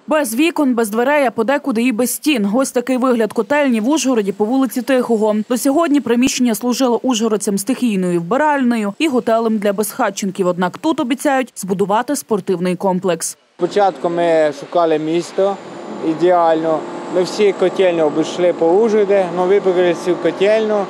Без вікон, без дверей, а подекуди і без стін. Ось такий вигляд котельні в Ужгороді по вулиці Тихого. До сьогодні приміщення служило ужгородцям стихійною вбиральнею і готелем для безхатченків. Однак тут обіцяють збудувати спортивний комплекс. Спочатку ми шукали місто ідеально. Ми всі котельні обійшли по Ужгороді, але вибрали цю котельню.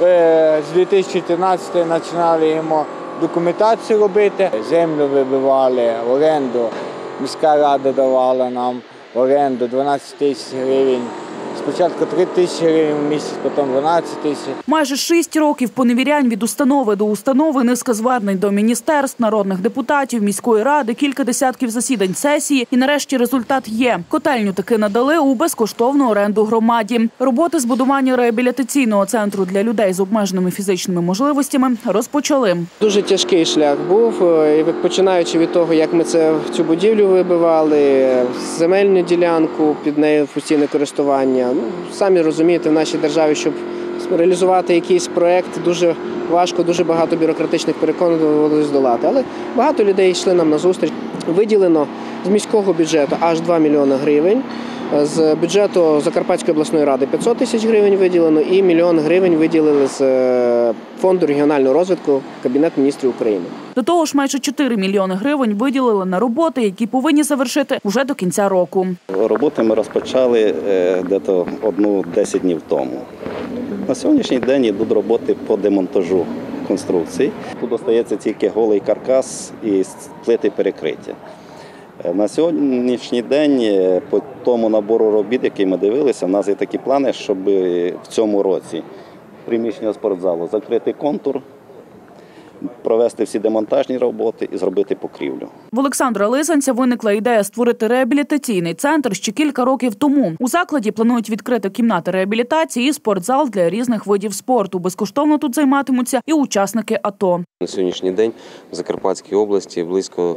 З 2014 починали йому документацію робити. Землю вибивали в оренду. Міська рада давала нам в оренду 12 тисяч гривень. Спочатку 3 тисячі гривень в місяць, потім 12 тисяч. Майже 6 років поневірянь від установи до установи, низка звернень до міністерств, народних депутатів, міської ради, кілька десятків засідань сесії. І нарешті результат є. Котельню таки надали у безкоштовну оренду громаді. Роботи з будування реабілітаційного центру для людей з обмеженими фізичними можливостями розпочали. Дуже тяжкий шлях був, починаючи від того, як ми цю будівлю вибивали, земельну ділянку під нею постійне користування. Самі розумієте, в нашій державі, щоб реалізувати якийсь проєкт, дуже важко, дуже багато бюрократичних перепон доводилось здолати. Але багато людей йшли нам на зустріч. Виділено з міського бюджету аж 2 мільйони гривень, з бюджету Закарпатської обласної ради 500 тисяч гривень виділено і 1 мільйон гривень виділили з Фонду регіонального розвитку Кабінет міністрів України. До того ж, майже 4 мільйони гривень виділили на роботи, які повинні завершити вже до кінця року. Роботи ми розпочали десь 10 днів тому. На сьогоднішній день йдуть роботи по демонтажу конструкцій. Тут залишається тільки голий каркас і плити перекриття. На сьогоднішній день по тому набору робіт, який ми дивилися, в нас є такі плани, щоб в цьому році приміщення спортзалу закрити контур, провести всі демонтажні роботи і зробити покрівлю. В Олександра Лисанця виникла ідея створити реабілітаційний центр ще кілька років тому. У закладі планують відкрити кімнати реабілітації і спортзал для різних видів спорту. Безкоштовно тут займатимуться і учасники АТО. На сьогоднішній день в Закарпатській області близько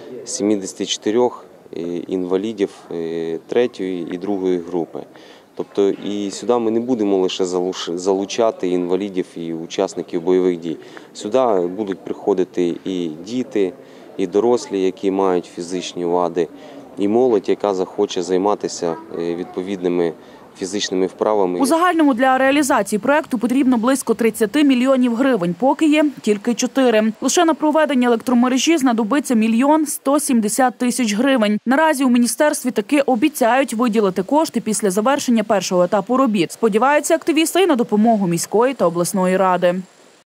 74 інвалідів 3-ї і 2-ї групи. Тобто і сюди ми не будемо лише залучати інвалідів і учасників бойових дій. Сюди будуть приходити і діти, і дорослі, які мають фізичні вади, і молодь, яка захоче займатися відповідними фізичними вправами. У загальному для реалізації проєкту потрібно близько 30 мільйонів гривень, поки є тільки 4. Лише на проведення електромережі знадобиться 1 мільйон 170 тисяч гривень. Наразі у міністерстві таки обіцяють виділити кошти після завершення першого етапу робіт. Сподіваються активісти і на допомогу міської та обласної ради.